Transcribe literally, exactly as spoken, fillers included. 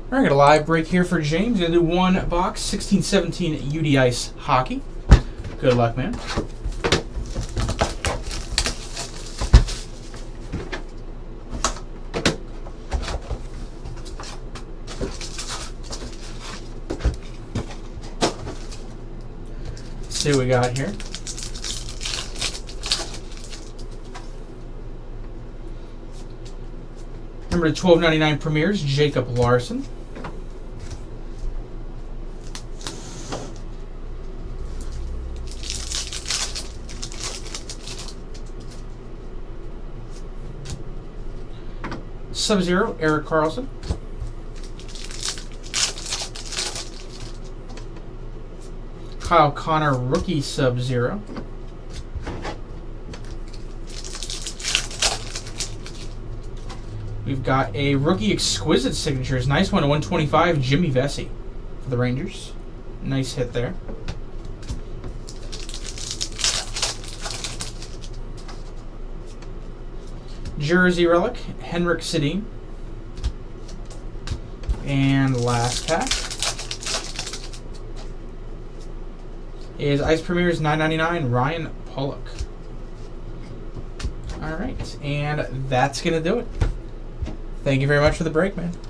All right, got a live break here for James. Gonna do one box, sixteen seventeen U D Ice Hockey. Good luck, man. Let's see what we got here. Number twelve ninety-nine premieres, Jacob Larson. Sub-Zero, Eric Carlson. Kyle Connor, rookie Sub-Zero. We've got a rookie exquisite signatures. Nice one to one twenty-five, Jimmy Vesey for the Rangers. Nice hit there. Jersey relic, Henrik Sedin. And last pack is Ice Premieres nine ninety-nine, Ryan Pollock. All right, and that's gonna do it. Thank you very much for the break, man.